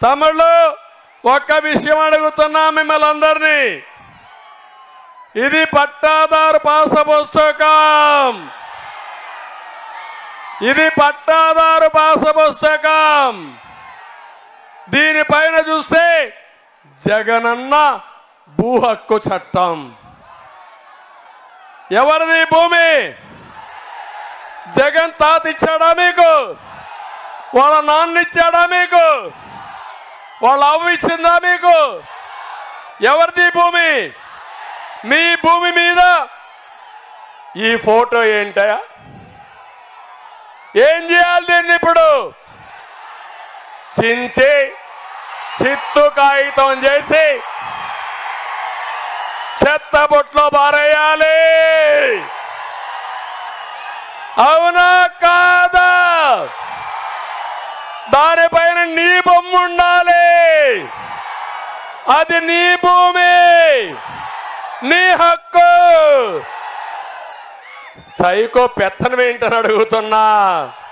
తమ్ముళ్ళు ఒక్క విషయం అడుగుతున్నా మిమ్మల్ని అందరినీ. ఇది పట్టాదారు పాస పుస్తకం. ఇది పట్టాదారు పాస పుస్తకం. దీనిపైన చూస్తే జగనన్న భూ హక్కు చట్టం. ఎవరిది భూమి? జగన్ తాత ఇచ్చాడా మీకు? వాళ్ళ నాన్న ఇచ్చాడా మీకు? వాళ్ళ అవ్వ ఇచ్చిందా మీకు? ఎవరిది భూమి? మీ భూమి మీద ఈ ఫోటో ఏంటయా? ఏం చేయాలి దీన్ని? ఇప్పుడు చించి చిత్తు కాగితం చేసి చెత్త బొట్లో పారేయాలి. అవునా కాదా? దానిపైన నీ బొమ్మ ఉండాలి. అది నీ భూమి, నీ హక్కు. సైకో పెత్తనం ఏంటని అడుగుతున్నా.